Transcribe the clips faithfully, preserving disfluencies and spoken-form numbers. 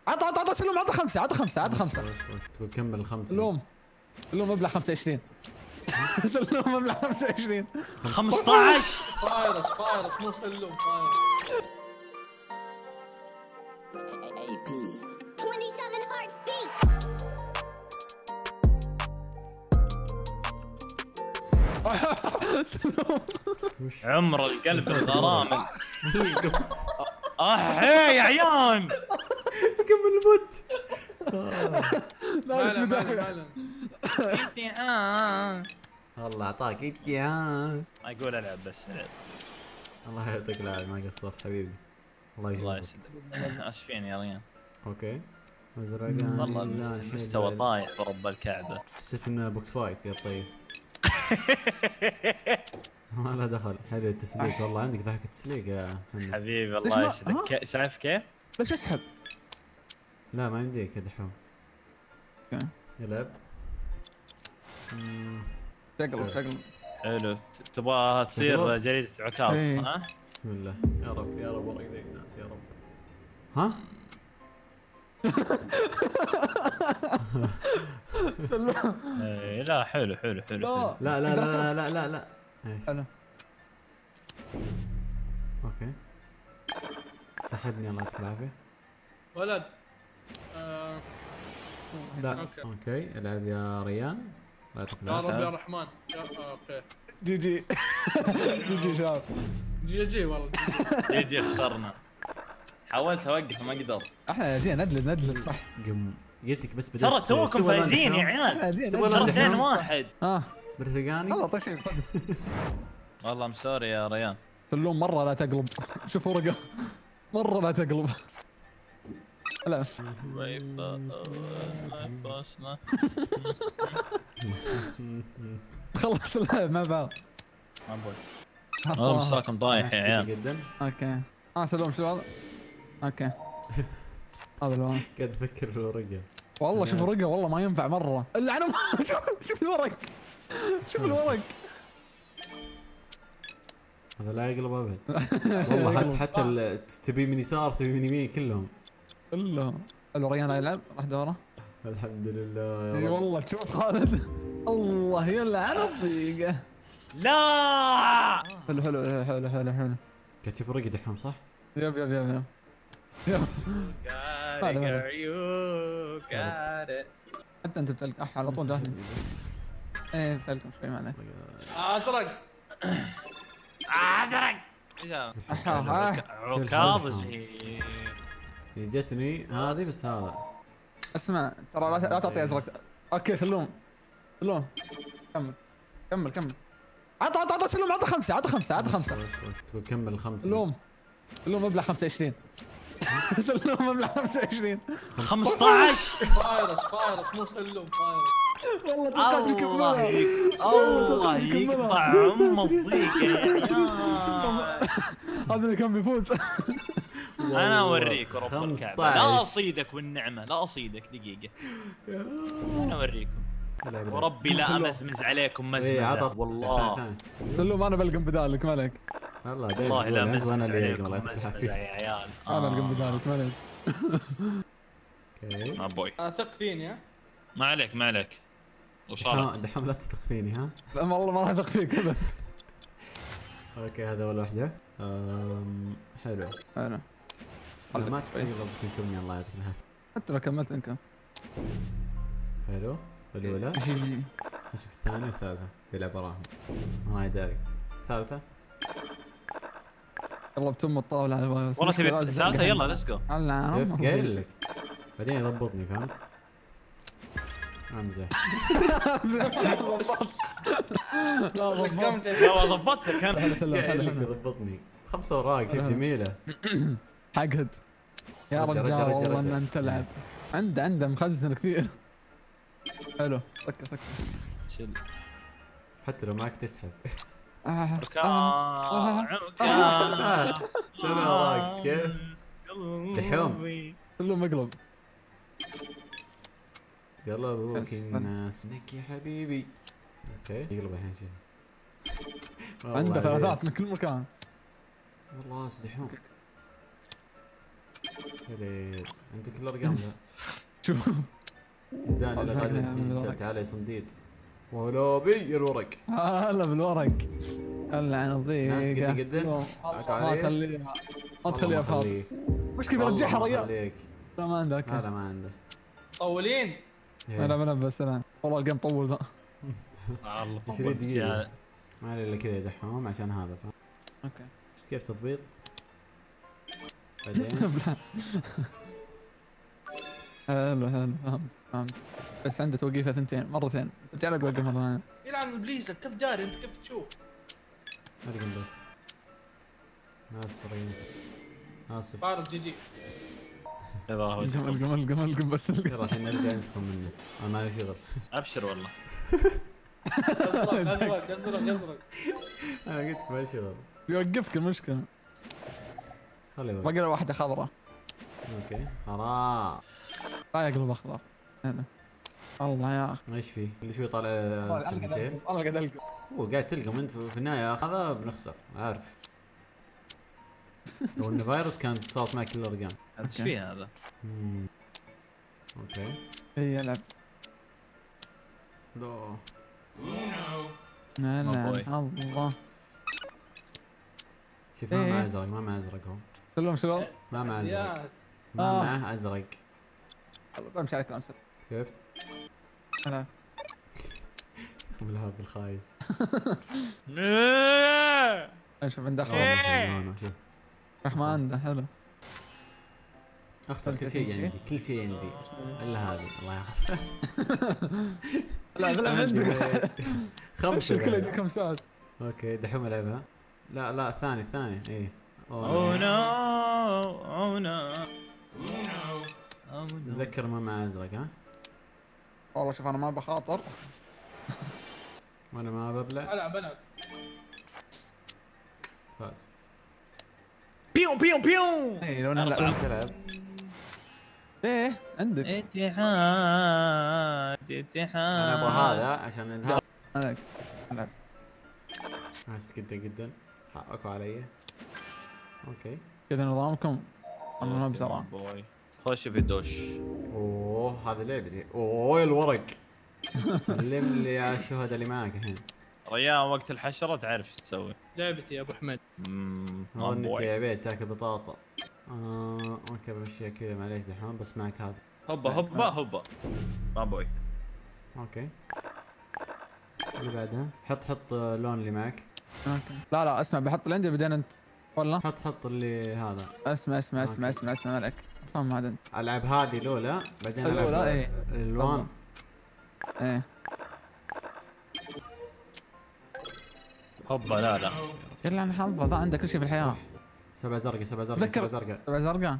عطى عطى عطى سلوم، عطى خمسة، عطى خمسة، عطى خمسة. تقول كمل الخمسة. سلوم سلوم مبلغ خمسة وعشرين. سلوم مبلغ خمسة وعشرين. خمسة عشر. فايروس فايروس مو سلوم فايروس. عمر القلب الغرامل. اه يا عيان كمل الموت. لا بس والله اعطاك اتهام. اقول العب بس الله يعطيك العافية ما قصرت حبيبي. الله الله يسلمك. يسعدك. اسفين يا ريان. اوكي. ازرقان والله المستوى طايح برب الكعبه. حسيت انه بوكس فايت يا طيب. ما له دخل. هذا التسليك والله عندك ضحكة تسليك يا حمد. حبيبي الله يسعدك. شايف كيف؟ ليش اسحب؟ لا ما يمديك يا دحوم. يلعب. تقلب تقلب. حلو. تبغاها تصير جريدة عكاظ ها؟ بسم الله يا رب يا رب ورق زي الناس يا رب. ها؟ اي لا حلو حلو حلو. لا لا لا لا لا لا. ايش؟ انا اوكي. سحبني الله يعطيك العافية. ولد. آه. لا اوكي العب يا ريان. الله يعطيك يا رب العافية. يا رحمن. يا اوكي. جي جي. جي جي شباب. جي جي والله. جي جي خسرنا. حاولت اوقف ما قدرت. احنا جينا ندلد ندلد صح. قم جيتك بس بديت. ترى توكم فايزين يا عيال. ترى اثنين واحد. اه برتقاني. والله طيب. والله ام سوري يا ريان. سلوم مرة لا تقلب. شوف ورقة. مرة لا تقلب. لا خلص اللعب ما بعض. ما ابغى. والله مستواكم ضايح يا عيال. جدا. اوكي. اه سلوم شو هذا؟ اوكي. هذا الوان. قاعد افكر في الورقة. والله شوف الورقة والله ما ينفع مرة. اللعنة. شوف شوف الورق. شوف الورق. هذا لا يقلب ابد. والله حتى حتى تبي من يسار تبي من يمين كلهم. كلهم. الريان يلعب راح دوره. الحمد لله يا رب. اي والله تشوف خالد. الله يلعن الضيقة. لا حلو حلو حلو حلو حلو. قاعد تشوف ورقة دحوم صح؟ يب يب يب يب. يب. حتى انت بتلقى على طول داخل. ايه بتلقى شوي معنا. ازرق. ازرق. عكاظ هي جتني هذه بس هذا. اسمع ترى لا لا تعطي ازرق. اوكي سلوم. سلوم. كمل كمل كمل. عطى عطى عطى سلوم عطى خمسة عطى خمسة عطى خمسة. تقول كمل الخمسة. سلوم. سلوم مبلغ خمسة وعشرين. سلوم مبلغ خمسة وعشرين. خمسة عشر. فايروس فايروس مو سلوم فايروس. والله توقعت الله الله يقطع ام الضيق. هذا اللي كان بيفوز. انا اوريك رب الكعبه. لا اصيدك والنعمه لا اصيدك دقيقه. انا اوريكم وربي لا امزمز عليكم مزمزه والله. سلوم انا بلقم بدالك مالك. والله والله لا مزمز عليكم والله مزمزه يا عيال. انا بلقم بدالك مالك. اوكي. ما بوي. ثق فيني ها. ما عليك ما عليك. دحوم دحوم لا تثق فيني ها. والله ما راح اثق فيك ابد. اوكي هذا اول واحدة. حلو. حلو. ما تقلب تنكمني الله يعطيك العافية. حتى لو كملت انكم. حلو. الأولى. اشوف الثانية والثالثة بيلعب وراهم. ما يداري. الثالثة. يلا بتم الطاولة على والله تبي الثالثة يلا ليتس جو. شفت قايل لك. بعدين يضبطني فهمت؟ امزح. لا ضبطت. والله ضبطتك انا. قايل لك يضبطني. خمسة اوراق شوف جميلة. حقد. يا رجال والله ان انت تلعب. عنده عنده مخزن كثير. حلو سكر سكر. شل. حتى لو معك تسحب. عكا عكا. سنة اوراق شفت كيف؟ دحوم. كله مقلب. يلا ابوك الناس لك يا حبيبي. اوكي يقلب الحين شيء. عنده ثلاثات من كل مكان. والله دحوم. عندك الارقام ذا. شوف داني لا قاعد ديجيتال تعال يا صنديد. ولا بي الورق. هلا بالورق. هلا عن الضيق. ناس قد قدن. ما تخليها ما تخليها فاضي. مشكلة بيرجعها ريال. لا ما عنده اوكي. لا ما عنده. طولين. لا لا بس الان والله الجيم طول ذا. والله عشرين دقيقة. ما علي الا كذا يدحوم عشان هذا فاهم. اوكي. شفت كيف تضبيط؟ بعدين حلو حلو فهمت فهمت بس عنده توقيفه ثنتين مرتين ترجع لك توقف مره ثانيه. يلعن ابليسك كيف جاري انت كيف تشوف؟ ارقم بس. ناس فريين. اسف. فارس جي جي. القم القم القم القم بس يلا الحين نرجع ننتقم منه. انا مالي شغل. ابشر والله. ازرق ازرق ازرق ازرق. انا قلت لك مالي شغل. يوقفك المشكله. خليه يوقف. باقي له واحده خضراء. اوكي خلاص. لا يقلب اخضر. هنا. الله يا اخي. ايش فيه؟ كل شوي طالع سنتين. والله قاعد القم. هو قاعد تلقم انت في النهايه هذا بنخسر عارف. لو انه فيروس كانت صارت معك كل الارقام. ايش فيه هذا؟ امم اوكي. اي يلعب. دو لا لا الله. شوف ما معه ازرق ما معه ازرق هو. سلم شلون؟ ما معه ازرق. ما معه ازرق. بمشي عليك الامس. شفت؟ العب. من هذا الخايس. شوف من داخل. شوف. رحمن ده حلو. اختر كل شيء عندي كل شيء عندي الا هذه الله يحفظها. لا لا عندك خمسة كلها كم ساعة. اوكي دحوم العبها. لا لا الثاني الثاني ايه. اوه نو اوه نو. تذكر ما مع ازرق ها؟ والله شوف انا ما بخاطر. وانا ما ببلع. العب العب. فاز. بيو بيو بيو. اي لو نلعب تلعب. ايه عندك. اتحاد اتحاد. انا ابغى هذا عشان هذا. العب العب. اسف جدا جدا حقكوا علي. اوكي. كذا نظامكم. انا ما بسرعة. خش في الدوش. اوه هذا لعبتي. اوه الورق. سلم لي يا الشهداء اللي معك الحين. ريان وقت الحشرة تعرف ايش تسوي. لعبتي يا ابو حميد. اممم هو انك يا عبيد تاكل بطاطا. آه، اوكي بمشيها كذا معليش دحين بس معك هذا. هوبا هوبا هوبا. ما بوي. اوكي. اللي بعدها حط حط اللون اللي معك. اوكي. لا لا اسمع بحط اللي عندي بعدين انت ولا؟ حط حط اللي هذا. اسمع اسمع اسمع اسمع اسمع مالك. فهم هذا انت. العب هذه الاولى بعدين العب الاولى ايه. الالوان. ايه. هوبا لا لا. يلا انا حظ ضاع عندك كل شيء في الحياة. سبع زرقاء سبع زرقاء سبع زرقاء. سبع زرقاء.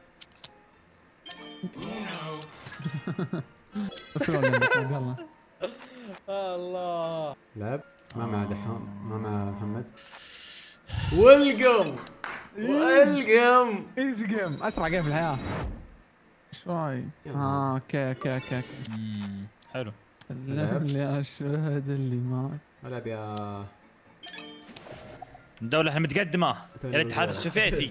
شلون عندك يلا. الله. لعب ما مع دحوم ما مع محمد. والقم والقم. ايزي جيم اسرع جيم في الحياة. شوي. اه اوكي اوكي اوكي. اممم حلو. سلم لي الشهد اللي معك. العب يا الدولة احنا متقدمة. يا ريت هذا الشفيتي.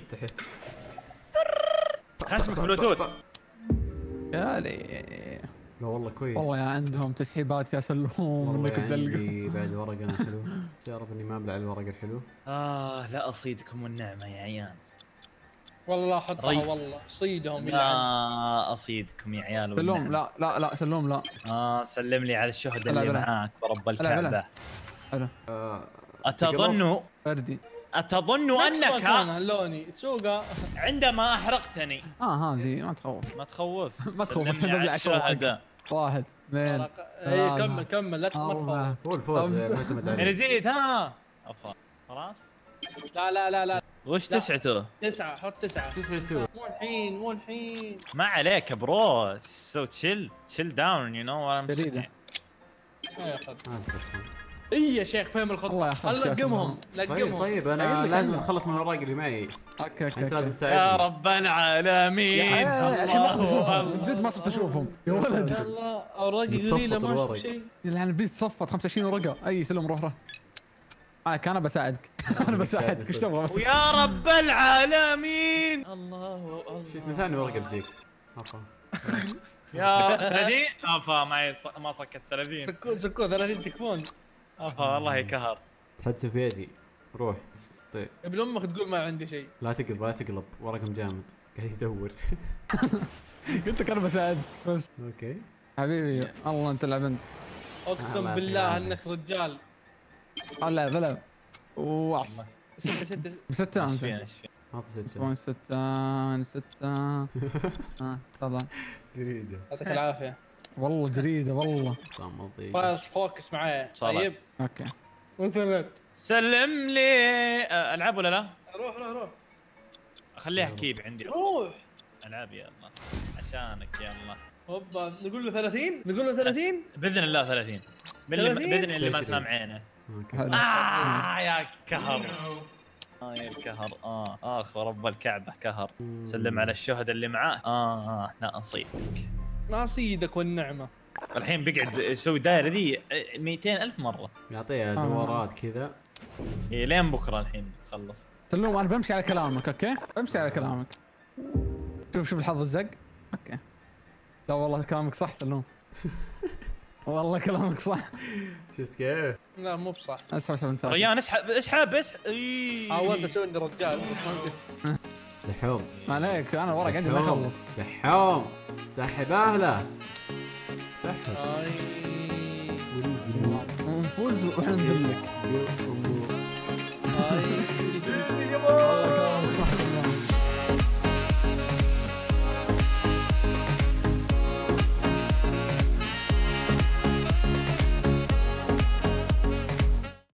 خشمك بلوتوث. يا لي. لا والله كويس. والله يا عندهم تسحيبات يا سلوم. والله عندي بعد ورق انا حلو. بس يا رب اني ما ابلع الورق الحلو. اه لا اصيدكم والنعمة يا عيال. والله حطها والله صيدهم. لا اصيدكم يا عيال. سلوم لا لا لا سلوم لا. اه سلم لي على الشهداء اللي معاك ورب الكعبة. حلو. اتظن فردي اتظن انك انا لوني سوقه عندما احرقتني. اه هذه ما تخوف. ما تخوف. ما تخوف بس نبلع الشهداء. واحد اثنين. اي كمل كمل لا تخوف. هو الفوز معتمد عليه. نزيد ها افا خلاص. لا لا لا لا. وش تسعته؟ تسعة حط تسعة. تسعة. مو الحين مو الحين. ما عليك يا برو. سو تشيل تشيل داون يو نو وات ام سينج. ما ياخذ. اسف. اي يا شيخ فهم الخطة. هلا لقمهم لقمهم. طيب طيب انا لازم اتخلص من الاوراق اللي معي. اوكي اوكي انت لازم تساعدني. يا رب العالمين. الحين ما صرت اشوفهم جد ما صرت اشوفهم يا ولد. الله اوراقي قليله ما اشوف شيء. يلعن البيت صفت خمسة وعشرين ورقه. اي سلم روح روح. انا كان بساعدك انا بساعدك ايش تبغى؟ ويا رب العالمين. الله الله شفنا ثاني ورقه بتجيك. يا ثلاثين افا معي ما صكت ثلاثين. سكو سكو ثلاثين تكفون. افا والله يكهر. تحدث في يدي روح. ابن امك تقول ما عندي شيء. لا تقلب لا تقلب ورقم جامد قاعد يدور. قلت لك انا بساعدك بس. اوكي حبيبي الله انت لعبت. اقسم بالله انك رجال. لا لا واو ستة ستة بستة ايش انت. فينا ايش فينا؟ اعطي ستة. وين ستة وين ستة. ها تفضل. جريدة. يعطيك العافية. والله جريدة والله. فاز فوكس معايا. طيب اوكي. مثلا سلم لي العاب ولا لا؟ روح روح روح. اخليها كيب عندي. روح. العاب يلا عشانك يلا. هوبا نقول له ثلاثين نقول له ثلاثين باذن الله ثلاثين. باذن اللي ما تنام عينه. آه يا كهر. اه يا الكهر اه اخ ورب الكعبة كهر. سلم على الشهداء اللي معاه. اه اه لا اصيدك. ناصيدك والنعمة. الحين بيقعد يسوي دايرة ذي مئتين ألف مرة. يعطيها دورات كذا. إيه لين بكرة الحين بتخلص. سلوم انا بمشي على كلامك اوكي؟ بمشي على كلامك. شوف شوف الحظ الزق. اوكي. لا والله كلامك صح سلوم. والله كلامك صح. شفت كيف؟ لا مو بصح. اسحب اسحب انت. ريان اسحب اسحب اسحب. حاولت اسوي اني رجال. لحوم. ما عليك انا ورق عندي ما يخلص. لحوم سحب اهله. سحب. اي نفوز واحنا نذلك. اي